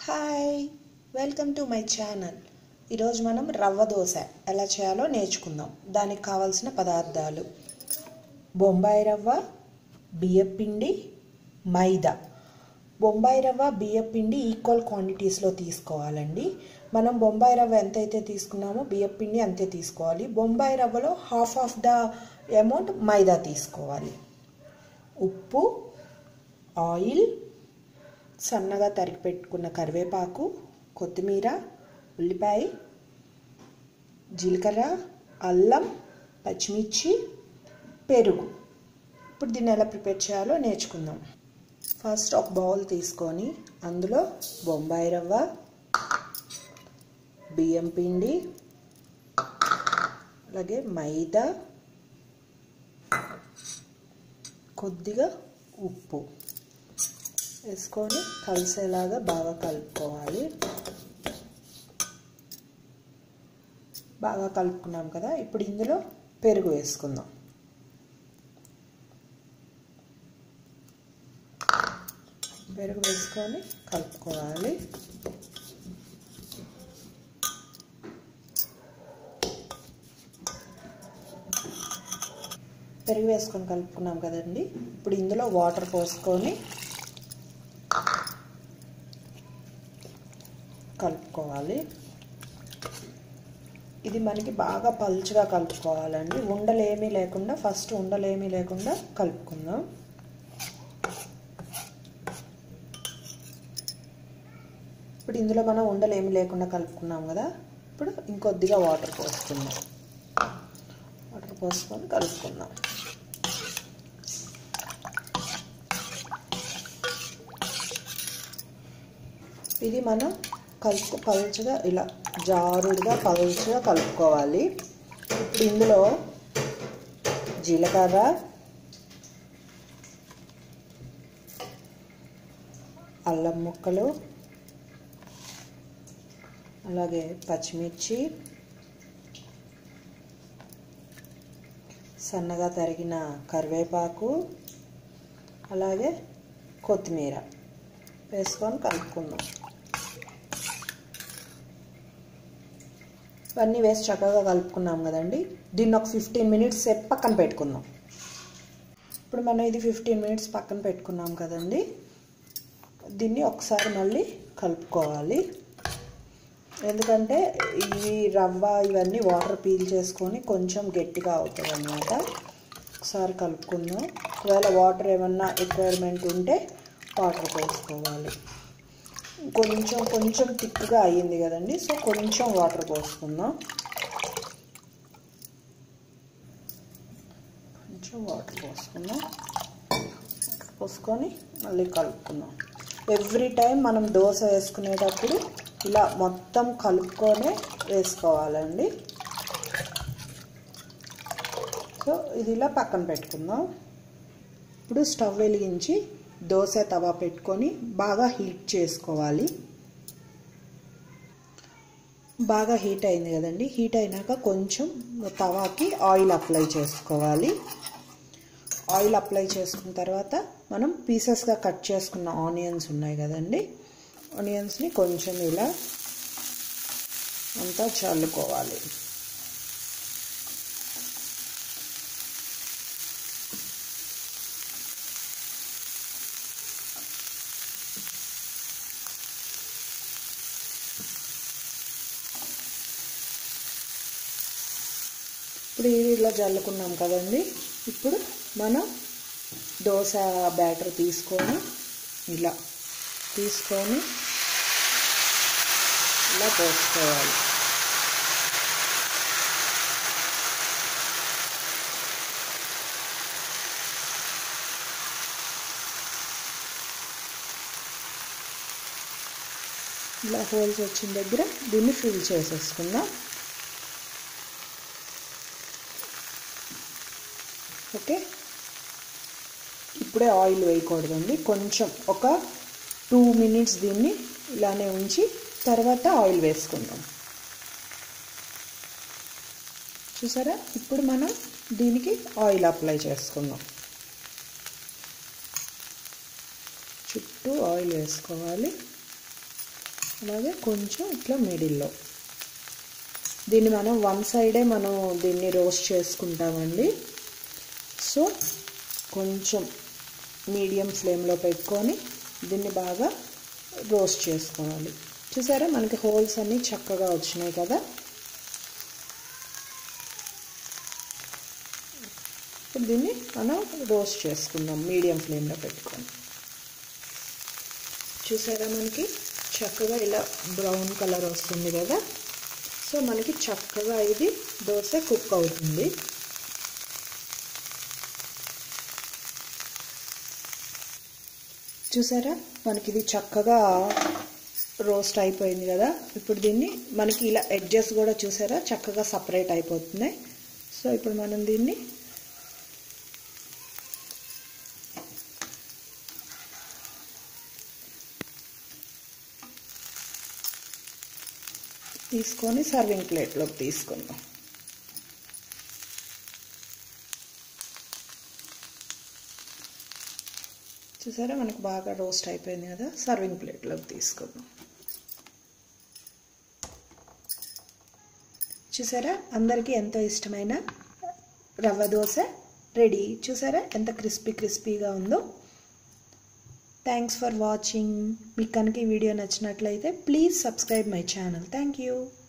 Hi, welcome to my channel. ఈరోజు మనం రవ్వ దోశ ఎలా చేయాలో నేర్చుకుందాం. దానికి కావాల్సిన పదార్థాలు: బొంబాయి రవ్వ, బియ్యపిండి, మైదా. బొంబాయి రవ్వ, బియ్యపిండి ఈక్వల్ క్వాంటిటీస్లో తీసుకోవాలండి. మనం బొంబాయి రవ్వ ఎంతైతే తీసుకున్నామో బియ్యపిండి అంతే తీసుకోవాలి. బొంబాయి రవ్వలో హాఫ్ ఆఫ్ ద అమౌంట్ మైదా తీసుకోవాలి. ఉప్పు, ఆయిల్, సన్నగా తరిగి పెట్టుకున్న కరివేపాకు, కొత్తిమీర, ఉల్లిపాయ, జీలకర్ర, అల్లం, పచ్చిమిర్చి, పెరుగు. ఇప్పుడు దీన్ని ఎలా ప్రిపేర్ చేయాలో నేర్చుకుందాం. ఫస్ట్ ఒక బౌల్ తీసుకొని అందులో బొంబాయి రవ్వ, బియ్యం పిండి, అలాగే మైదా, కొద్దిగా ఉప్పు వేసుకొని కలిసేలాగా బాగా కలుపుకోవాలి. బాగా కలుపుకున్నాం కదా, ఇప్పుడు ఇందులో పెరుగు వేసుకుందాం. పెరుగు వేసుకొని కలుపుకోవాలి. పెరుగు వేసుకొని కలుపుకున్నాం కదండి, ఇప్పుడు ఇందులో వాటర్ పోసుకొని కలుపుకోవాలి. ఇది మనకి బాగా పలుచగా కలుపుకోవాలండి. ఉండలేమీ లేకుండా, ఫస్ట్ ఉండలేమీ లేకుండా కలుపుకుందాం. ఇప్పుడు ఇందులో మనం ఉండలేమీ లేకుండా కలుపుకున్నాం కదా, ఇప్పుడు ఇంకొద్దిగా వాటర్ పోసుకుందాం. వాటర్ పోసుకొని కలుపుకుందాం. ఇది మనం పలుచగా ఇలా జారుడుగా పలుచగా కలుపుకోవాలి. ఇప్పుడు ఇందులో జీలకర్ర, అల్లం ముక్కలు, అలాగే పచ్చిమిర్చి, సన్నగా తరిగిన కరివేపాకు, అలాగే కొత్తిమీర వేసుకొని కలుపుకుందాం. ఇవన్నీ వేసి చక్కగా కలుపుకున్నాం కదండి. దీన్ని ఒక 15 minutes సేపు పక్కన పెట్టుకుందాం. ఇప్పుడు మనం ఇది 15 minutes పక్కన పెట్టుకున్నాం కదండి, దీన్ని ఒకసారి మళ్ళీ కలుపుకోవాలి. ఎందుకంటే ఈ రవ్వ ఇవన్నీ వాటర్ పీల్ చేసుకొని కొంచెం గట్టిగా అవుతుంది అన్నమాట. ఒకసారి కలుపుకుందాం. ఒకవేళ వాటర్ ఏమన్నా రిక్వైర్మెంట్ ఉంటే వాటర్ పోసుకోవాలి. కొంచెం థిక్గా అయ్యింది కదండి, సో కొంచెం వాటర్ పోసుకుందాం. వాటర్ పోసుకొని మళ్ళీ కలుపుకుందాం. ఎవ్రీ టైం మనం దోశ వేసుకునేటప్పుడు ఇలా మొత్తం కలుపుకొనే వేసుకోవాలండి. సో ఇది ఇలా పక్కన పెట్టుకుందాం. ఇప్పుడు స్టవ్ వెలిగించి దోశ తవా పెట్టుకొని బాగా హీట్ చేసుకోవాలి. బాగా హీట్ అయింది కదండి, హీట్ అయినాక కొంచెం తవాకి ఆయిల్ అప్లై చేసుకోవాలి. ఆయిల్ అప్లై చేసుకున్న తర్వాత మనం పీసెస్గా కట్ చేసుకున్న ఆనియన్స్ ఉన్నాయి కదండి, ఆనియన్స్ని కొంచెం ఇలా అంతా చల్లుకోవాలి. ఇప్పుడు ఇలా జల్లుకున్నాం కదండి, ఇప్పుడు మనం దోశ బ్యాటర్ తీసుకొని ఇలా పోసుకోవాలి. ఇలా హోల్స్ వచ్చిన దగ్గర దీన్ని ఫిల్ చేసేసుకుందాం. ఓకే, ఇప్పుడే ఆయిల్ వేయకూడదండి. కొంచెం ఒక 2 minutes దీన్ని ఇలానే ఉంచి తర్వాత ఆయిల్ వేసుకుందాం. చూసారా, ఇప్పుడు మనం దీనికి ఆయిల్ అప్లై చేసుకుందాం. చుట్టూ ఆయిల్ వేసుకోవాలి. అలాగే కొంచెం ఇట్లా మిడిల్లో. దీన్ని మనం వన్ సైడే మనం దీన్ని రోస్ట్ చేసుకుంటామండి. సో కొంచెం మీడియం ఫ్లేమ్లో పెట్టుకొని దీన్ని బాగా రోస్ట్ చేసుకోవాలి. చూసారా మనకి హోల్స్ అన్నీ చక్కగా వచ్చినాయి కదా. ఇప్పుడు దీన్ని మనం రోస్ట్ చేసుకుందాం మీడియం ఫ్లేమ్లో పెట్టుకొని. చూసారా మనకి చక్కగా ఇలా బ్రౌన్ కలర్ వస్తుంది కదా. సో మనకి చక్కగా ఇది దోశ కుక్ అవుతుంది. చూసారా మనకి ఇది చక్కగా రోస్ట్ అయిపోయింది కదా. ఇప్పుడు దీన్ని మనకి ఇలా ఎడ్జెస్ కూడా చూసారా చక్కగా సపరేట్ అయిపోతున్నాయి. సో ఇప్పుడు మనం దీన్ని తీసుకొని సర్వింగ్ ప్లేట్లోకి తీసుకుందాం. చూసారా మనకు బాగా రోస్ట్ అయిపోయింది కదా. సర్వింగ్ ప్లేట్లోకి తీసుకుందాం. చూసారా అందరికీ ఎంతో ఇష్టమైన రవ్వ దోశ రెడీ. చూసారా ఎంత క్రిస్పీగా ఉందో. Thanks for watching. మీకు కనుక ఈ వీడియో నచ్చినట్లయితే please subscribe my channel. Thank you.